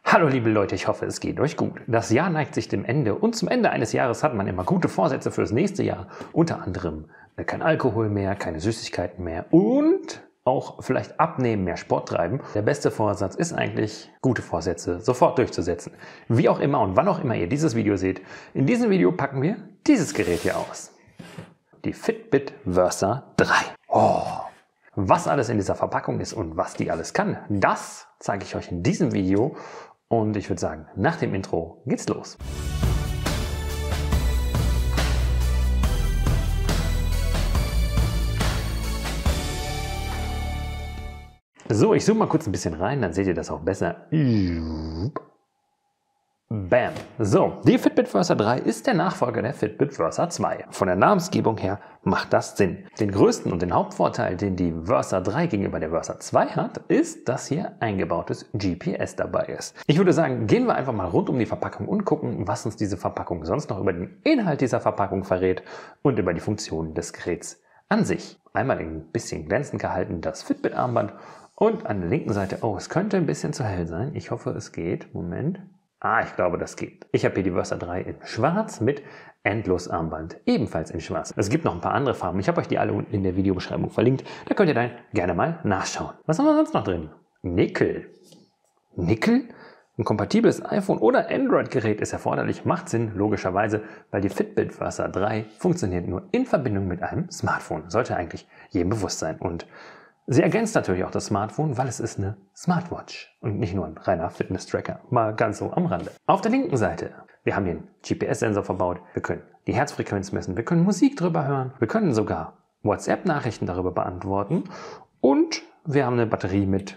Hallo liebe Leute, ich hoffe es geht euch gut. Das Jahr neigt sich dem Ende und zum Ende eines Jahres hat man immer gute Vorsätze fürs nächste Jahr. Unter anderem kein Alkohol mehr, keine Süßigkeiten mehr und auch vielleicht abnehmen, mehr Sport treiben. Der beste Vorsatz ist eigentlich, gute Vorsätze sofort durchzusetzen. Wie auch immer und wann auch immer ihr dieses Video seht, in diesem Video packen wir dieses Gerät hier aus. Die Fitbit Versa 3. Oh. Was alles in dieser Verpackung ist und was die alles kann, das zeige ich euch in diesem Video. Und ich würde sagen, nach dem Intro geht's los. So, ich zoome mal kurz ein bisschen rein, dann seht ihr das auch besser. Bam! So, die Fitbit Versa 3 ist der Nachfolger der Fitbit Versa 2. Von der Namensgebung her macht das Sinn. Den größten und den Hauptvorteil, den die Versa 3 gegenüber der Versa 2 hat, ist, dass hier eingebautes GPS dabei ist. Ich würde sagen, gehen wir einfach mal rund um die Verpackung und gucken, was uns diese Verpackung sonst noch über den Inhalt dieser Verpackung verrät und über die Funktionen des Geräts an sich. Einmal ein bisschen glänzend gehalten das Fitbit-Armband und an der linken Seite, oh, es könnte ein bisschen zu hell sein. Ich hoffe, es geht. Moment. Ich glaube, das geht. Ich habe hier die Versa 3 in schwarz mit Endlosarmband, ebenfalls in schwarz. Es gibt noch ein paar andere Farben. Ich habe euch die alle unten in der Videobeschreibung verlinkt. Da könnt ihr dann gerne mal nachschauen. Was haben wir sonst noch drin? Nickel. Nickel? Ein kompatibles iPhone- oder Android-Gerät ist erforderlich. Macht Sinn, logischerweise, weil die Fitbit Versa 3 funktioniert nur in Verbindung mit einem Smartphone. Sollte eigentlich jedem bewusst sein. Und sie ergänzt natürlich auch das Smartphone, weil es ist eine Smartwatch und nicht nur ein reiner Fitness-Tracker. Mal ganz so am Rande. Auf der linken Seite, wir haben hier einen GPS-Sensor verbaut. Wir können die Herzfrequenz messen, wir können Musik drüber hören, wir können sogar WhatsApp-Nachrichten darüber beantworten und wir haben eine Batterie mit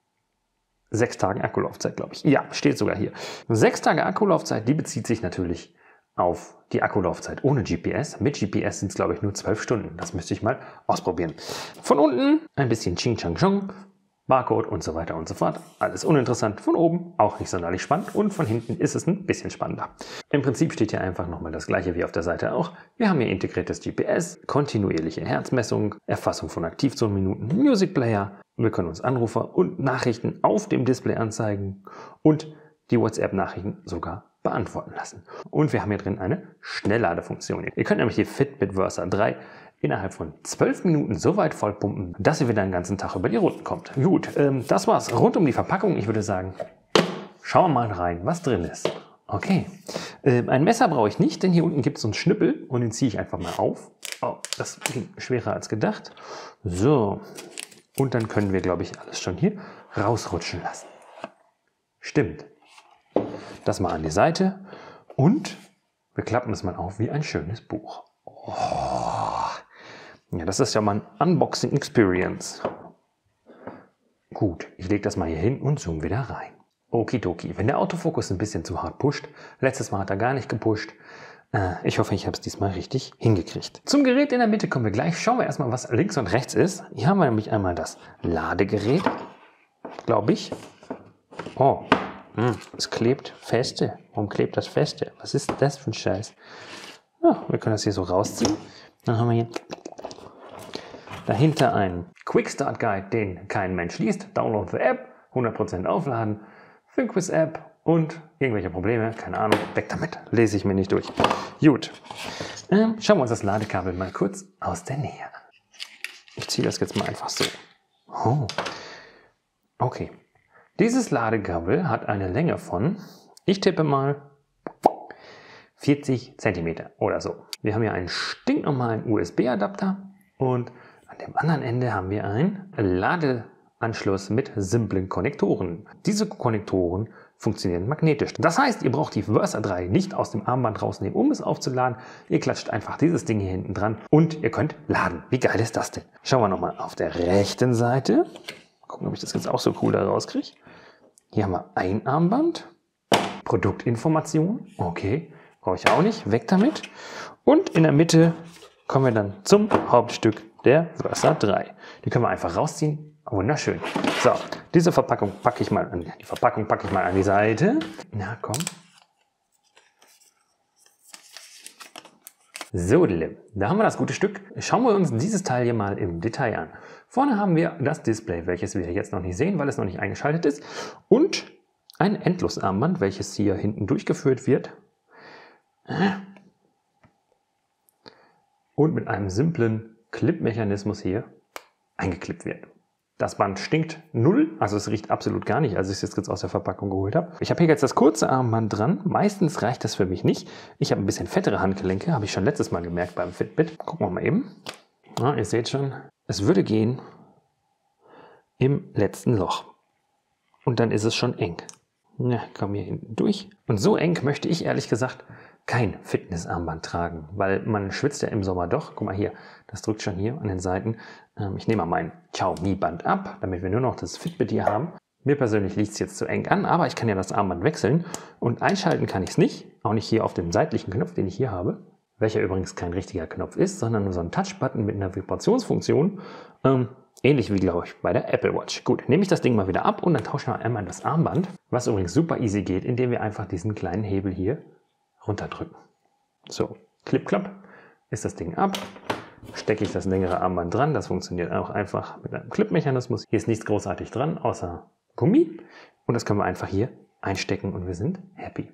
6 Tagen Akkulaufzeit, glaube ich. Ja, steht sogar hier. 6 Tage Akkulaufzeit, die bezieht sich natürlich auf die Akkulaufzeit ohne GPS. Mit GPS sind es, glaube ich, nur 12 Stunden. Das müsste ich mal ausprobieren. Von unten ein bisschen Ching Chang Chong, Barcode und so weiter und so fort. Alles uninteressant. Von oben auch nicht sonderlich spannend und von hinten ist es ein bisschen spannender. Im Prinzip steht hier einfach nochmal das gleiche wie auf der Seite auch. Wir haben hier integriertes GPS, kontinuierliche Herzmessung, Erfassung von Aktivzonenminuten, Music Player. Wir können uns Anrufer und Nachrichten auf dem Display anzeigen und die WhatsApp-Nachrichten sogar beantworten lassen. Und wir haben hier drin eine Schnellladefunktion. Ihr könnt nämlich die Fitbit Versa 3 innerhalb von 12 Minuten so weit vollpumpen, dass ihr wieder den ganzen Tag über die Runden kommt. Gut, das war's rund um die Verpackung. Ich würde sagen, schauen wir mal rein, was drin ist. Okay, ein Messer brauche ich nicht, denn hier unten gibt es so einen Schnippel und den ziehe ich einfach mal auf. Oh, das ging schwerer als gedacht. So, und dann können wir, glaube ich, alles schon hier rausrutschen lassen. Stimmt. Das mal an die Seite und wir klappen es mal auf wie ein schönes Buch. Oh. Ja, das ist ja mal ein Unboxing Experience. Gut, ich lege das mal hier hin und zoome wieder rein. Okidoki, wenn der Autofokus ein bisschen zu hart pusht, letztes Mal hat er gar nicht gepusht. Ich hoffe, ich habe es diesmal richtig hingekriegt. Zum Gerät in der Mitte kommen wir gleich. Schauen wir erstmal, was links und rechts ist. Hier haben wir nämlich einmal das Ladegerät, glaube ich. Oh. Es klebt feste. Warum klebt das feste? Was ist das für ein Scheiß? Ja, wir können das hier so rausziehen. Dann haben wir hier dahinter einen Quick Start Guide, den kein Mensch liest. Download the App, 100% aufladen, ThinkWiz App und irgendwelche Probleme, keine Ahnung, weg damit. Lese ich mir nicht durch. Gut. Schauen wir uns das Ladekabel mal kurz aus der Nähe an. Ich ziehe das jetzt mal einfach so. Oh. Okay. Dieses Ladekabel hat eine Länge von, ich tippe mal, 40 cm oder so. Wir haben hier einen stinknormalen USB-Adapter und an dem anderen Ende haben wir einen Ladeanschluss mit simplen Konnektoren. Diese Konnektoren funktionieren magnetisch. Das heißt, ihr braucht die Versa 3 nicht aus dem Armband rausnehmen, um es aufzuladen. Ihr klatscht einfach dieses Ding hier hinten dran und ihr könnt laden. Wie geil ist das denn? Schauen wir nochmal auf der rechten Seite. Gucken, ob ich das jetzt auch so cool da rauskriege. Hier haben wir ein Armband. Produktinformation. Okay, brauche ich auch nicht. Weg damit. Und in der Mitte kommen wir dann zum Hauptstück der Versa 3. Die können wir einfach rausziehen. Wunderschön. So, diese Verpackung packe ich mal an die Seite. Na komm. So, da haben wir das gute Stück. Schauen wir uns dieses Teil hier mal im Detail an. Vorne haben wir das Display, welches wir jetzt noch nicht sehen, weil es noch nicht eingeschaltet ist. Und ein Endlosarmband, welches hier hinten durchgeführt wird und mit einem simplen Clip-Mechanismus hier eingeklippt wird. Das Band stinkt null, also es riecht absolut gar nicht, als ich es jetzt aus der Verpackung geholt habe. Ich habe hier jetzt das kurze Armband dran. Meistens reicht das für mich nicht. Ich habe ein bisschen fettere Handgelenke, habe ich schon letztes Mal gemerkt beim Fitbit. Gucken wir mal eben. Ja, ihr seht schon, es würde gehen im letzten Loch. Und dann ist es schon eng. Ja, komm hier hinten durch. Und so eng möchte ich ehrlich gesagt kein Fitnessarmband tragen, weil man schwitzt ja im Sommer doch. Guck mal hier, das drückt schon hier an den Seiten. Ich nehme mal mein Xiaomi Band ab, damit wir nur noch das Fitbit hier haben. Mir persönlich liegt es jetzt zu eng an, aber ich kann ja das Armband wechseln und einschalten kann ich es nicht. Auch nicht hier auf dem seitlichen Knopf, den ich hier habe, welcher übrigens kein richtiger Knopf ist, sondern nur so ein Touchbutton mit einer Vibrationsfunktion. Ähnlich wie, glaube ich, bei der Apple Watch. Gut, nehme ich das Ding mal wieder ab und dann tauschen wir einmal das Armband, was übrigens super easy geht, indem wir einfach diesen kleinen Hebel hier runterdrücken. So, klipp, klapp, ist das Ding ab. Stecke ich das längere Armband dran. Das funktioniert auch einfach mit einem Clip-Mechanismus. Hier ist nichts großartig dran, außer Gummi. Und das können wir einfach hier einstecken und wir sind happy.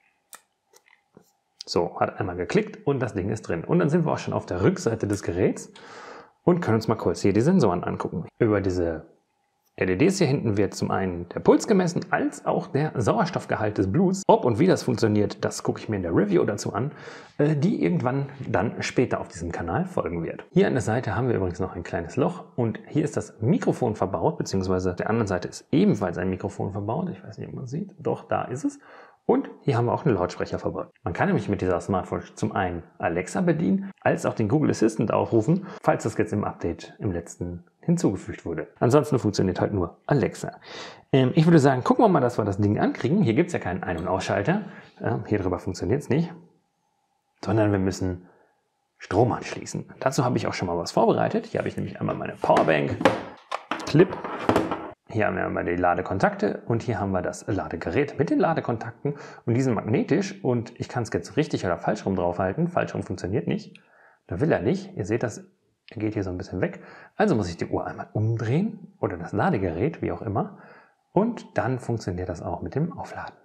So, hat einmal geklickt und das Ding ist drin. Und dann sind wir auch schon auf der Rückseite des Geräts und können uns mal kurz hier die Sensoren angucken. Über diese LEDs hier hinten wird zum einen der Puls gemessen, als auch der Sauerstoffgehalt des Bluts. Ob und wie das funktioniert, das gucke ich mir in der Review dazu an, die irgendwann dann später auf diesem Kanal folgen wird. Hier an der Seite haben wir übrigens noch ein kleines Loch und hier ist das Mikrofon verbaut, beziehungsweise auf der anderen Seite ist ebenfalls ein Mikrofon verbaut. Ich weiß nicht, ob man es sieht. Doch, da ist es. Und hier haben wir auch einen Lautsprecher verbaut. Man kann nämlich mit dieser Smartphone zum einen Alexa bedienen, als auch den Google Assistant aufrufen, falls das jetzt im Update im letzten hinzugefügt wurde. Ansonsten funktioniert halt nur Alexa. Ich würde sagen, gucken wir mal, dass wir das Ding ankriegen. Hier gibt es ja keinen Ein- und Ausschalter. Hier drüber funktioniert es nicht. Sondern wir müssen Strom anschließen. Dazu habe ich auch schon mal was vorbereitet. Hier habe ich nämlich einmal meine Powerbank, Clip. Hier haben wir einmal die Ladekontakte und hier haben wir das Ladegerät mit den Ladekontakten und die sind magnetisch und ich kann es jetzt richtig oder falsch rum draufhalten. Falsch rum funktioniert nicht. Da will er nicht. Ihr seht das, er geht hier so ein bisschen weg. Also muss ich die Uhr einmal umdrehen oder das Ladegerät, wie auch immer. Und dann funktioniert das auch mit dem Aufladen.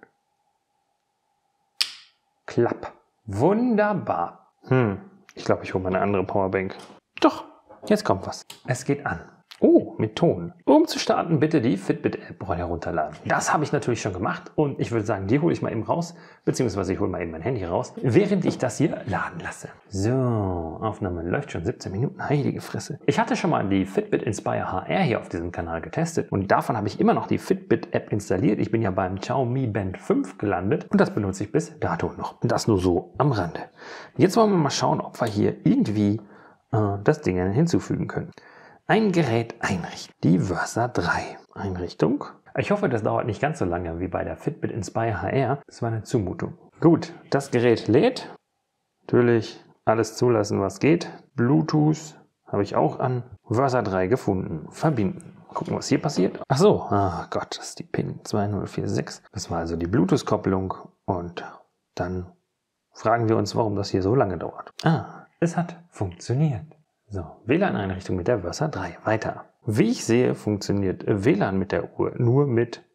Klapp. Wunderbar. Ich glaube, ich hole mal eine andere Powerbank. Doch, jetzt kommt was. Es geht an. Oh, mit Ton. Um zu starten, bitte die Fitbit-App herunterladen. Das habe ich natürlich schon gemacht und ich würde sagen, die hole ich mal eben raus, beziehungsweise ich hole mal eben mein Handy raus, während ich das hier laden lasse. So, Aufnahme läuft schon 17 Minuten, heilige Fresse. Ich hatte schon mal die Fitbit Inspire HR hier auf diesem Kanal getestet und davon habe ich immer noch die Fitbit-App installiert. Ich bin ja beim Xiaomi Band 5 gelandet und das benutze ich bis dato noch. Und das nur so am Rande. Jetzt wollen wir mal schauen, ob wir hier irgendwie das Ding hinzufügen können. Ein Gerät einrichten. Die Versa 3 Einrichtung. Ich hoffe, das dauert nicht ganz so lange wie bei der Fitbit Inspire HR. Das war eine Zumutung. Gut, das Gerät lädt. Natürlich alles zulassen, was geht. Bluetooth habe ich auch an. Versa 3 gefunden. Verbinden. Gucken, was hier passiert. Ach so, Gott, das ist die PIN 2046. Das war also die Bluetooth-Kopplung. Und dann fragen wir uns, warum das hier so lange dauert. Es hat funktioniert. So, WLAN-Einrichtung mit der Versa 3. Weiter. Wie ich sehe, funktioniert WLAN mit der Uhr nur mit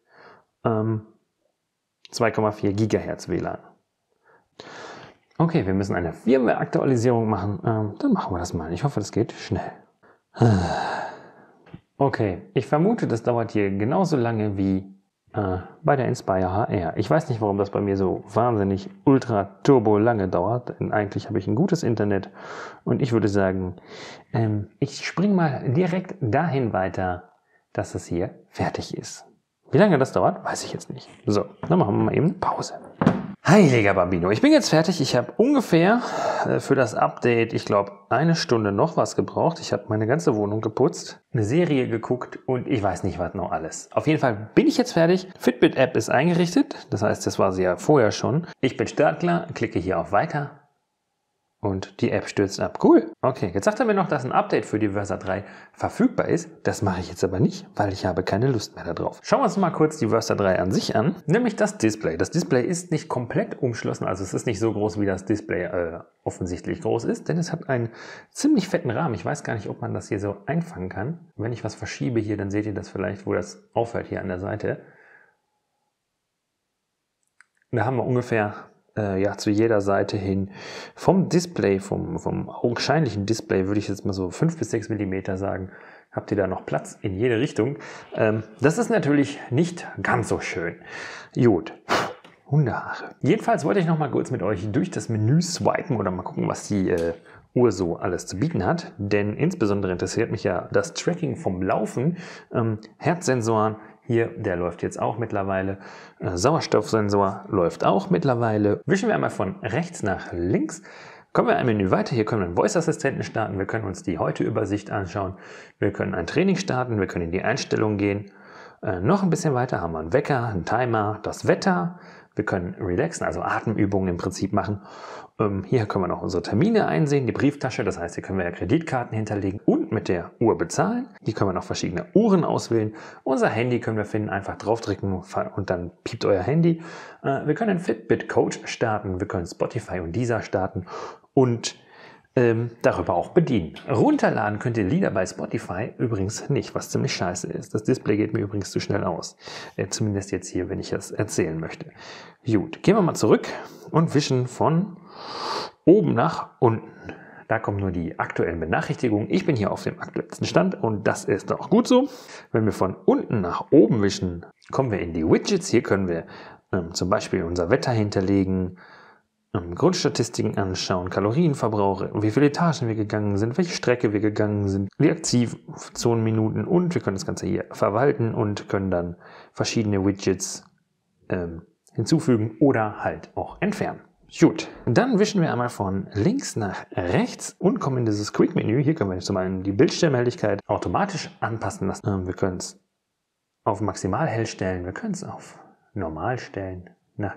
2,4 GHz WLAN. Okay, wir müssen eine Firmware-Aktualisierung machen. Dann machen wir das mal. Ich hoffe, das geht schnell. Okay, ich vermute, das dauert hier genauso lange wie bei der Inspire HR. Ich weiß nicht, warum das bei mir so wahnsinnig ultra turbo lange dauert, denn eigentlich habe ich ein gutes Internet und ich würde sagen, ich springe mal direkt dahin weiter, dass es hier fertig ist. Wie lange das dauert, weiß ich jetzt nicht. So, dann machen wir mal eben Pause. Heiliger Bambino, ich bin jetzt fertig. Ich habe ungefähr für das Update, ich glaube, 1 Stunde noch was gebraucht. Ich habe meine ganze Wohnung geputzt, eine Serie geguckt und ich weiß nicht, was noch alles. Auf jeden Fall bin ich jetzt fertig. Fitbit-App ist eingerichtet. Das heißt, das war sie ja vorher schon. Ich bin startklar, klicke hier auf Weiter. Und die App stürzt ab. Cool. Okay, jetzt sagt er mir noch, dass ein Update für die Versa 3 verfügbar ist. Das mache ich jetzt aber nicht, weil ich habe keine Lust mehr darauf. Schauen wir uns mal kurz die Versa 3 an sich an, nämlich das Display. Das Display ist nicht komplett umschlossen, also es ist nicht so groß, wie das Display offensichtlich groß ist, denn es hat einen ziemlich fetten Rahmen. Ich weiß gar nicht, ob man das hier so einfangen kann. Wenn ich was verschiebe hier, dann seht ihr das vielleicht, wo das aufhört hier an der Seite. Da haben wir ungefähr ja, zu jeder Seite hin vom Display, vom augenscheinlichen Display, würde ich jetzt mal so 5 bis 6 mm sagen, habt ihr da noch Platz in jede Richtung. Das ist natürlich nicht ganz so schön. Gut. Hundehaare. Jedenfalls wollte ich noch mal kurz mit euch durch das Menü swipen oder mal gucken, was die Uhr so alles zu bieten hat. Denn insbesondere interessiert mich ja das Tracking vom Laufen. Herzsensoren, hier, der läuft jetzt auch mittlerweile. Sauerstoffsensor läuft auch mittlerweile. Wischen wir einmal von rechts nach links. Kommen wir ein Menü weiter. Hier können wir einen Voice-Assistenten starten. Wir können uns die Heute-Übersicht anschauen. Wir können ein Training starten. Wir können in die Einstellungen gehen. Noch ein bisschen weiter haben wir einen Wecker, einen Timer, das Wetter. Wir können relaxen, also Atemübungen im Prinzip machen. Hier können wir noch unsere Termine einsehen, die Brieftasche, das heißt, hier können wir ja Kreditkarten hinterlegen und mit der Uhr bezahlen. Hier können wir noch verschiedene Uhren auswählen. Unser Handy können wir finden, einfach draufdrücken und dann piept euer Handy. Wir können einen Fitbit Coach starten, wir können Spotify und Deezer starten und darüber auch bedienen. Runterladen könnt ihr Lieder bei Spotify übrigens nicht, was ziemlich scheiße ist. Das Display geht mir übrigens zu schnell aus. Zumindest jetzt hier, wenn ich es erzählen möchte. Gut, gehen wir mal zurück und wischen von oben nach unten. Da kommen nur die aktuellen Benachrichtigungen. Ich bin hier auf dem aktuellsten Stand und das ist auch gut so. Wenn wir von unten nach oben wischen, kommen wir in die Widgets. Hier können wir zum Beispiel unser Wetter hinterlegen, Grundstatistiken anschauen, Kalorienverbrauch, wie viele Etagen wir gegangen sind, welche Strecke wir gegangen sind, die Aktivzonenminuten und wir können das Ganze hier verwalten und können dann verschiedene Widgets hinzufügen oder halt auch entfernen. Gut, dann wischen wir einmal von links nach rechts und kommen in dieses Quick-Menü. Hier können wir zum einen die Bildschirmhelligkeit automatisch anpassen lassen. Wir können es auf maximal hell stellen, wir können es auf normal stellen,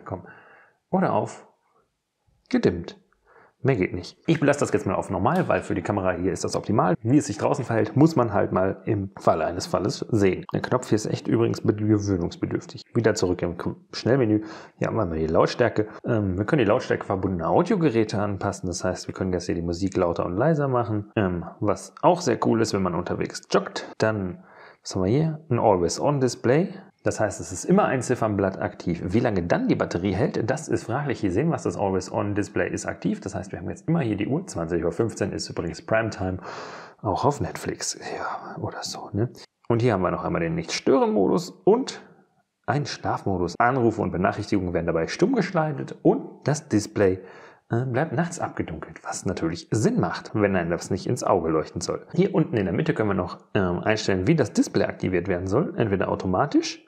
oder auf gedimmt. Mehr geht nicht. Ich belasse das jetzt mal auf normal, weil für die Kamera hier ist das optimal. Wie es sich draußen verhält, muss man halt mal im Falle eines Falles sehen. Der Knopf hier ist echt übrigens gewöhnungsbedürftig. Wieder zurück im Schnellmenü. Hier haben wir mal die Lautstärke. Wir können die Lautstärke verbundene Audiogeräte anpassen. Das heißt, wir können jetzt hier die Musik lauter und leiser machen. Was auch sehr cool ist, wenn man unterwegs joggt. Dann, was haben wir hier? Ein Always-On-Display. Das heißt, es ist immer ein Ziffernblatt aktiv. Wie lange dann die Batterie hält, das ist fraglich. Hier sehen wir es, das Always-On-Display ist aktiv. Das heißt, wir haben jetzt immer hier die Uhr. 20:15 Uhr ist übrigens Primetime, auch auf Netflix ja, oder so. Ne? Und hier haben wir noch einmal den Nicht-Stören-Modus und einen Schlafmodus. Anrufe und Benachrichtigungen werden dabei stumm geschaltet und das Display bleibt nachts abgedunkelt, was natürlich Sinn macht, wenn einem das nicht ins Auge leuchten soll. Hier unten in der Mitte können wir noch einstellen, wie das Display aktiviert werden soll. Entweder automatisch,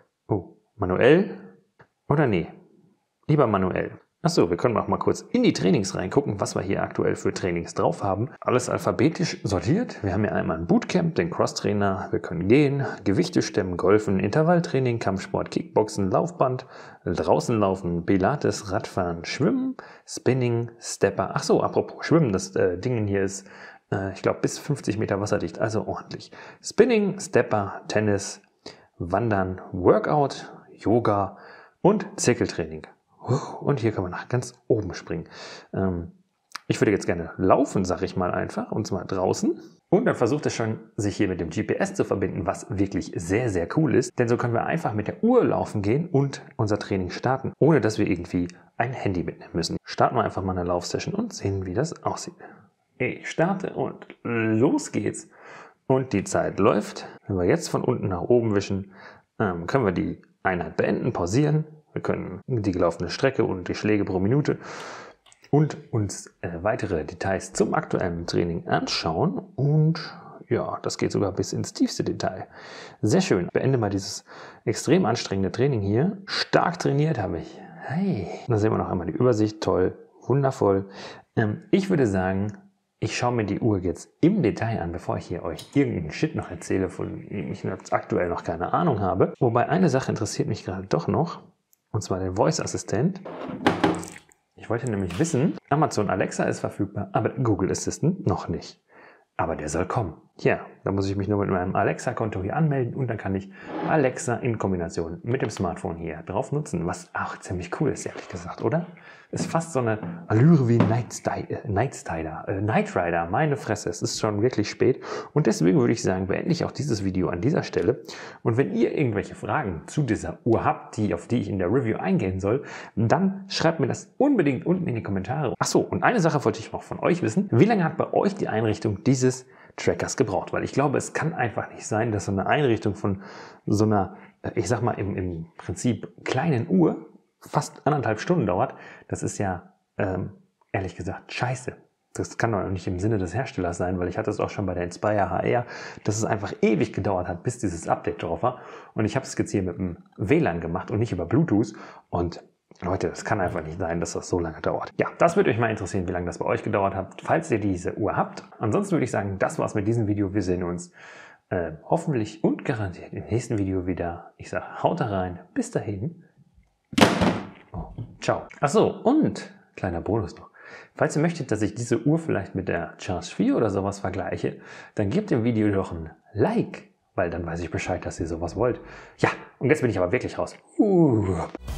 manuell oder nee, lieber manuell. Achso, wir können auch mal kurz in die Trainings reingucken, was wir hier aktuell für Trainings drauf haben. Alles alphabetisch sortiert. Wir haben hier einmal ein Bootcamp, den Crosstrainer. Wir können gehen, Gewichte stemmen, Golfen, Intervalltraining, Kampfsport, Kickboxen, Laufband, draußen laufen, Pilates, Radfahren, Schwimmen, Spinning, Stepper. Achso, apropos Schwimmen, das Ding hier ist, ich glaube, bis 50 Meter wasserdicht, also ordentlich. Spinning, Stepper, Tennis, Wandern, Workout, Yoga und Zirkeltraining. Und hier kann man nach ganz oben springen. Ich würde jetzt gerne laufen, sage ich mal einfach, und zwar draußen. Und dann versucht es schon, sich hier mit dem GPS zu verbinden, was wirklich sehr, sehr cool ist. Denn so können wir einfach mit der Uhr laufen gehen und unser Training starten, ohne dass wir irgendwie ein Handy mitnehmen müssen. Starten wir einfach mal eine Laufsession und sehen, wie das aussieht. Ich starte und los geht's. Und die Zeit läuft. Wenn wir jetzt von unten nach oben wischen, können wir die Einheit beenden, pausieren. Wir können die gelaufene Strecke und die Schläge pro Minute und uns weitere Details zum aktuellen Training anschauen. Und ja, das geht sogar bis ins tiefste Detail. Sehr schön. Ich beende mal dieses extrem anstrengende Training hier. Stark trainiert habe ich. Hey. Da sehen wir noch einmal die Übersicht. Toll, wundervoll. Ich würde sagen, ich schaue mir die Uhr jetzt im Detail an, bevor ich hier euch irgendeinen Shit noch erzähle, von dem ich aktuell noch keine Ahnung habe. Wobei eine Sache interessiert mich gerade doch noch. Und zwar den Voice-Assistent. Ich wollte nämlich wissen, Amazon Alexa ist verfügbar, aber Google Assistant noch nicht. Aber der soll kommen. Ja, da muss ich mich nur mit meinem Alexa-Konto hier anmelden und dann kann ich Alexa in Kombination mit dem Smartphone hier drauf nutzen, was auch ziemlich cool ist, ehrlich gesagt, oder? Ist fast so eine Allüre wie Knight Rider, meine Fresse, es ist schon wirklich spät und deswegen würde ich sagen, beende ich auch dieses Video an dieser Stelle und wenn ihr irgendwelche Fragen zu dieser Uhr habt, auf die ich in der Review eingehen soll, dann schreibt mir das unbedingt unten in die Kommentare. Achso, und eine Sache wollte ich noch von euch wissen, wie lange hat bei euch die Einrichtung dieses Trackers gebraucht? Weil ich glaube, es kann einfach nicht sein, dass so eine Einrichtung von so einer, ich sag mal im Prinzip kleinen Uhr fast 1,5 Stunden dauert. Das ist ja, ehrlich gesagt, scheiße. Das kann doch nicht im Sinne des Herstellers sein, weil ich hatte es auch schon bei der Inspire HR, dass es einfach ewig gedauert hat, bis dieses Update drauf war. Und ich habe es jetzt hier mit dem WLAN gemacht und nicht über Bluetooth. Und Leute, es kann einfach nicht sein, dass das so lange dauert. Ja, das würde euch mal interessieren, wie lange das bei euch gedauert hat, falls ihr diese Uhr habt. Ansonsten würde ich sagen, das war's mit diesem Video. Wir sehen uns hoffentlich und garantiert im nächsten Video wieder. Ich sage, haut rein. Bis dahin. Oh, ciao. Achso, und kleiner Bonus noch. Falls ihr möchtet, dass ich diese Uhr vielleicht mit der Charge 4 oder sowas vergleiche, dann gebt dem Video doch ein Like, weil dann weiß ich Bescheid, dass ihr sowas wollt. Ja, und jetzt bin ich aber wirklich raus.